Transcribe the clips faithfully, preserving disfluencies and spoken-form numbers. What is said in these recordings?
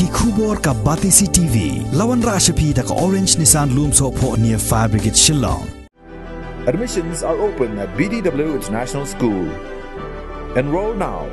ki khubor ka Batisi T V lawan rashapi da ka Orange Nissan Loom so po near Fire Brigade Shillong. Admissions are open at B D W International School. Enroll now.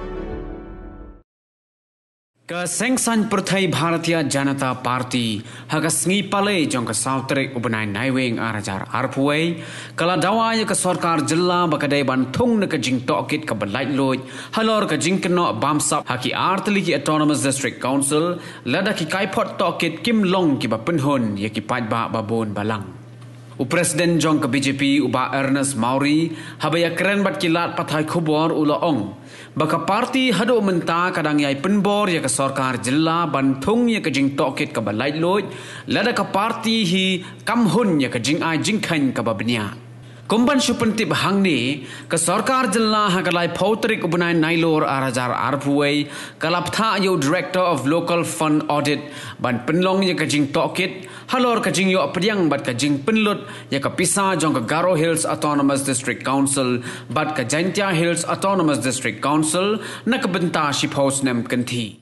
Ka Sengsan Prathai Bharatiya Janata Party hagasngi pale jong ka Sautrek ubanai naiwing arajar arpuai kala dawaya ka Sarkar Jilla bakadai bantung na ka jing tokit ka balait loj halor ka jing keno bamsap haki artli ki Autonomous District Council lada ki kaipot tokit kim long ki bapunhon ya ki pajba babon balang. U Presiden jong ka B J P uba Ernest Mauri habaya keren bat kilat pathai khubor ula ong baka parti hado menta kadang yai penbor ya ka Sarkar Jilla bantung ya ka jing tokit ka balait loj lada ka parti hi kamhun ya ka jing ai jing khan ka babnya kumban supentip hangni ka Sarkar Jilla hagalai pautrik ubunai nailor arajar arpuai kalaptha yo Director of Local Fund Audit ban penlong ya ka jing tokit halor ka jing yo apriang bat ka jing penlut ya ka pisa jong ka Garo Hills Autonomous District Council bat ka Jaintia Hills Autonomous District Council na ka benta shi post nem kanthi.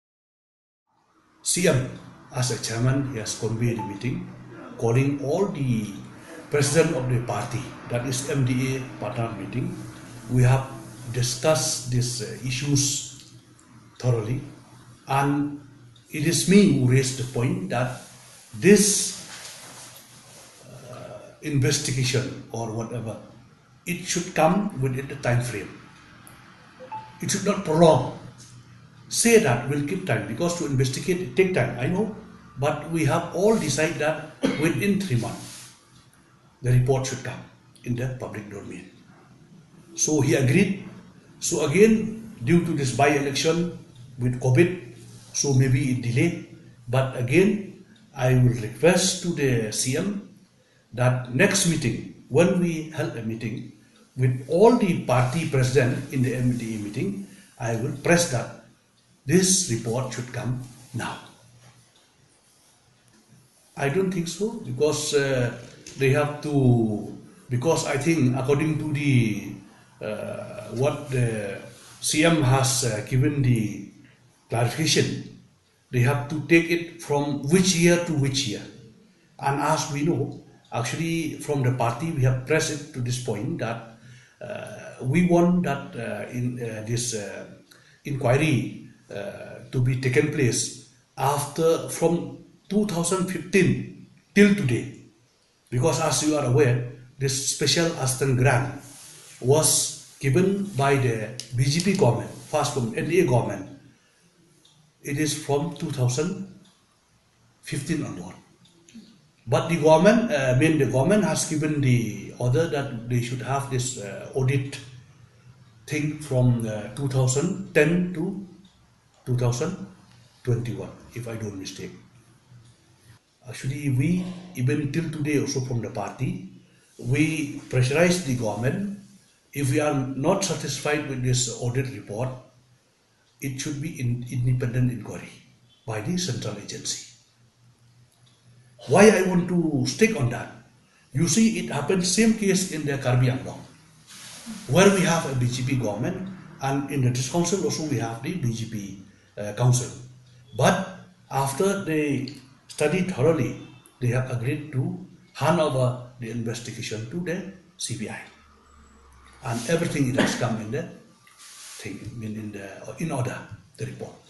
C M as a chairman, he has convened a meeting calling all the president of the party, that is M D A partner meeting. We have discussed these uh, issues thoroughly, and it is me who raised the point that this uh, investigation or whatever, it should come within the time frame. It should not prolong. Say that we'll keep time, because to investigate it take time, I know, but we have all decided that within three months the report should come in the public domain. So he agreed. So again, due to this by-election with COVID, so maybe it delayed. But again, I will request to the C M that next meeting, when we held a meeting with all the party president in the M D A meeting, I will press that this report should come now. I don't think so, because uh, they have to, because I think according to the uh, what the C M has uh, given the clarification, they have to take it from which year to which year. And as we know, actually from the party we have pressed it to this point that uh, we want that uh, in uh, this uh, inquiry uh, to be taken place after from two thousand fifteen till today. Because as you are aware, this special assistance grant was given by the B J P government, first from N D A government. It is from two thousand fifteen onward. But the government, uh, I mean the government has given the order that they should have this uh, audit thing from uh, two thousand ten to two thousand twenty-one, if I don't mistake. Actually, we, even till today also from the party, we pressurize the government. If we are not satisfied with this audit report, it should be in independent inquiry by the central agency. Why I want to stick on that? You see, it happened same case in the Karbi Anglong, where we have a B J P government, and in the district council also we have the B J P uh, council. But after they studied thoroughly, they have agreed to hand over the investigation to the C B I, and everything it has come in the thing in, in the in order, the report.